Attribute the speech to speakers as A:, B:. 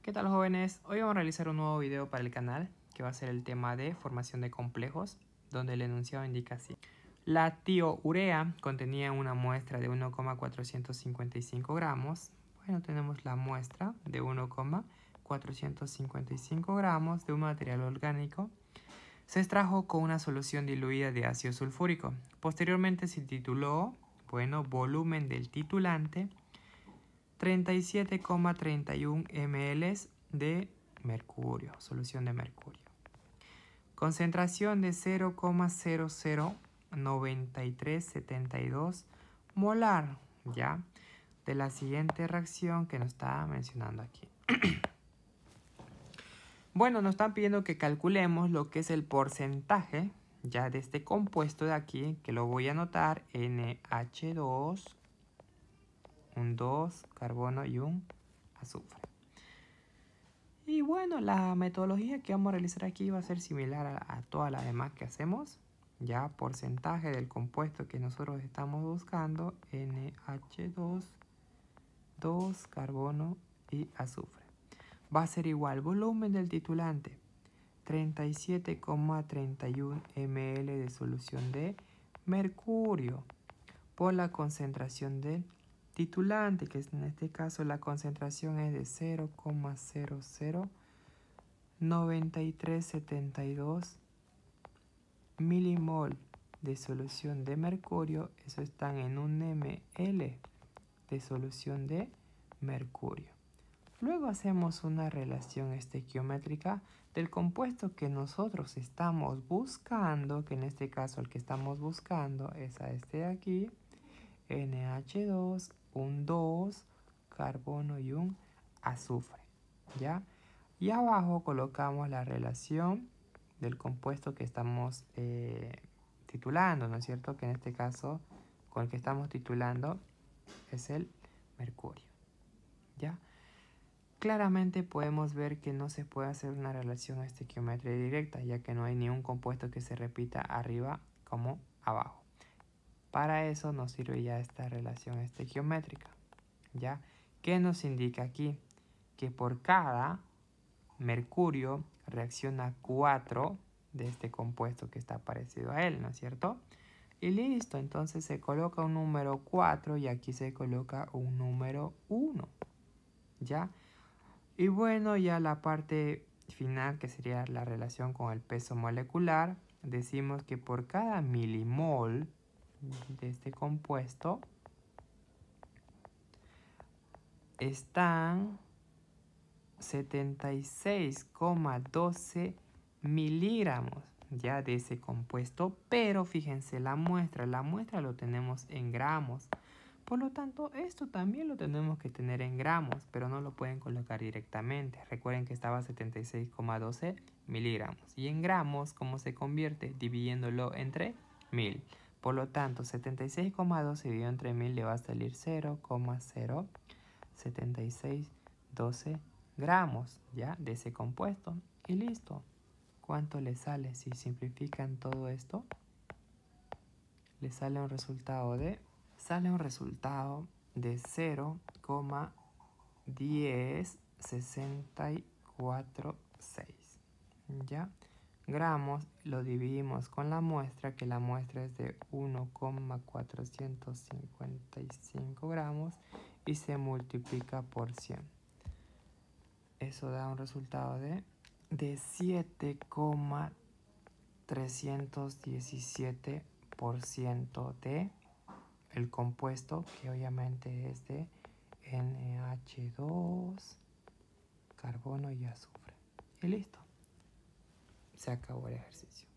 A: ¿Qué tal, jóvenes? Hoy vamos a realizar un nuevo video para el canal que va a ser el tema de formación de complejos, donde el enunciado indica así. La tiourea contenía una muestra de 1,455 gramos. Bueno, tenemos la muestra de 1,455 gramos de un material orgánico. Se extrajo con una solución diluida de ácido sulfúrico. Posteriormente se tituló, volumen del titulante, 37,31 ml de mercurio, solución de mercurio. Concentración de 0,009372 molar, ¿ya? De la siguiente reacción que nos está mencionando aquí. Bueno, nos están pidiendo que calculemos lo que es el porcentaje, ya, de este compuesto de aquí, que lo voy a anotar, NH2, un 2, carbono y un azufre. Y bueno, la metodología que vamos a realizar aquí va a ser similar a todas las demás que hacemos. Ya, porcentaje del compuesto que nosotros estamos buscando, NH2, 2, carbono y azufre. Va a ser igual, volumen del titulante, 37,31 ml de solución de mercurio por la concentración del titulante, que en este caso la concentración es de 0,009372 milimol de solución de mercurio. Eso está en 1 ml de solución de mercurio. Luego hacemos una relación estequiométrica del compuesto que nosotros estamos buscando, que en este caso el que estamos buscando es a este de aquí, NH2, un 2, carbono y un azufre, ¿ya? Y abajo colocamos la relación del compuesto que estamos titulando, ¿no es cierto? Que en este caso, con el que estamos titulando es el mercurio, ¿ya? Claramente podemos ver que no se puede hacer una relación estequiométrica directa, ya que no hay ni un compuesto que se repita arriba como abajo. Para eso nos sirve ya esta relación estequiométrica, ¿ya? ¿Qué nos indica aquí? Que por cada mercurio reacciona 4 de este compuesto que está parecido a él, ¿no es cierto? Y listo, entonces se coloca un número 4 y aquí se coloca un número 1, ¿ya? Y bueno, ya la parte final, que sería la relación con el peso molecular, decimos que por cada milimol de este compuesto están 76,12 miligramos ya de ese compuesto, pero fíjense, la muestra lo tenemos en gramos. Por lo tanto, esto también lo tenemos que tener en gramos, pero no lo pueden colocar directamente. Recuerden que estaba 76,12 miligramos. Y en gramos, ¿cómo se convierte? Dividiéndolo entre 1000. Por lo tanto, 76,12 dividido entre 1000 le va a salir 0,07612 gramos, ¿ya? De ese compuesto. Y listo. ¿Cuánto le sale? Si simplifican todo esto, le sale un resultado de 0,10646, ¿ya? Gramos lo dividimos con la muestra, que la muestra es de 1,455 gramos, y se multiplica por 100. Eso da un resultado de 7,317% de el compuesto, que obviamente es de NH2, carbono y azufre. Y listo. Se acabó el ejercicio.